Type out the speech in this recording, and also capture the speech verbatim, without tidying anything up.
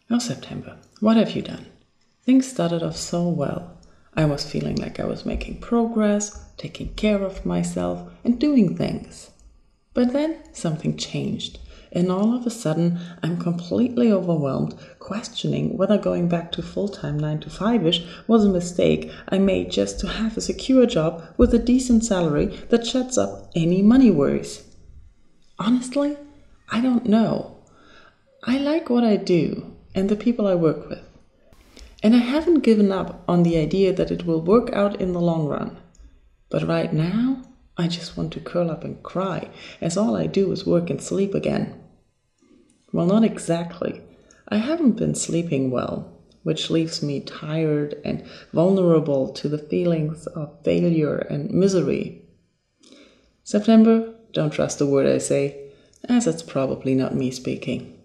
Now, September, what have you done? Things started off so well. I was feeling like I was making progress, taking care of myself, and doing things. But then something changed, and all of a sudden I'm completely overwhelmed, questioning whether going back to full-time nine to five-ish was a mistake I made just to have a secure job with a decent salary that shuts up any money worries. Honestly, I don't know. I like what I do and the people I work with. And I haven't given up on the idea that it will work out in the long run. But right now, I just want to curl up and cry, as all I do is work and sleep again. Well, not exactly. I haven't been sleeping well, which leaves me tired and vulnerable to the feelings of failure and misery. September, don't trust a word I say, as it's probably not me speaking.